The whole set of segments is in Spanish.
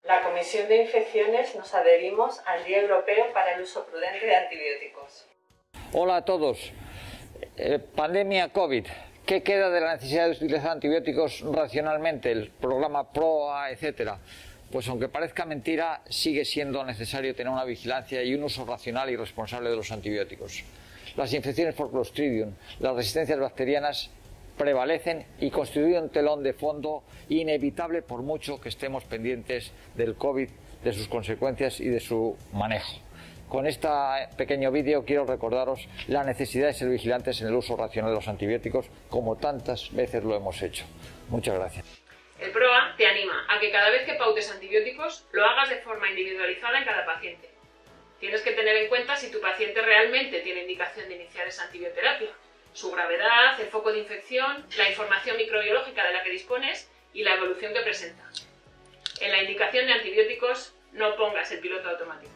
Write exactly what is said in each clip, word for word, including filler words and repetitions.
La Comisión de Infecciones nos adherimos al Día Europeo para el Uso Prudente de Antibióticos. Hola a todos. Eh, pandemia COVID. ¿Qué queda de la necesidad de utilizar antibióticos racionalmente? El programa PROA, etcétera. Pues aunque parezca mentira, sigue siendo necesario tener una vigilancia y un uso racional y responsable de los antibióticos. Las infecciones por Clostridium, las resistencias bacterianas prevalecen y constituyen un telón de fondo inevitable por mucho que estemos pendientes del COVID, de sus consecuencias y de su manejo. Con este pequeño vídeo quiero recordaros la necesidad de ser vigilantes en el uso racional de los antibióticos, como tantas veces lo hemos hecho. Muchas gracias. El PROA te anima a que cada vez que pautes antibióticos lo hagas de forma individualizada en cada paciente. Tienes que tener en cuenta si tu paciente realmente tiene indicación de iniciar esa antibioterapia, su gravedad, el foco de infección, la información microbiológica de la que dispones y la evolución que presenta. En la indicación de antibióticos no pongas el piloto automático.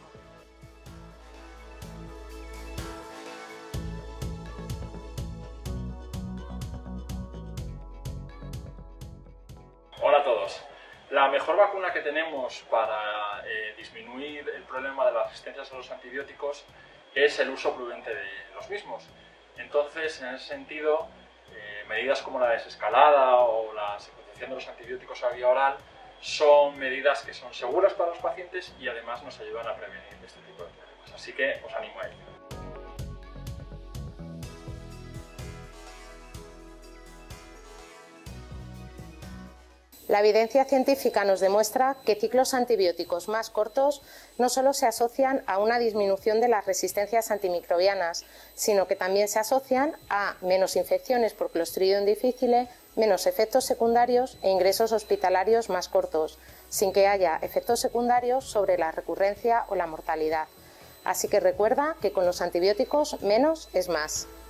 Hola a todos. La mejor vacuna que tenemos para eh, disminuir el problema de las resistencias a los antibióticos es el uso prudente de los mismos. Entonces, en ese sentido, eh, medidas como la desescalada o la secuenciación de los antibióticos a vía oral son medidas que son seguras para los pacientes y además nos ayudan a prevenir este tipo de problemas. Así que os animo a ello. La evidencia científica nos demuestra que ciclos antibióticos más cortos no solo se asocian a una disminución de las resistencias antimicrobianas, sino que también se asocian a menos infecciones por Clostridium difficile, menos efectos secundarios e ingresos hospitalarios más cortos, sin que haya efectos secundarios sobre la recurrencia o la mortalidad. Así que recuerda que con los antibióticos menos es más.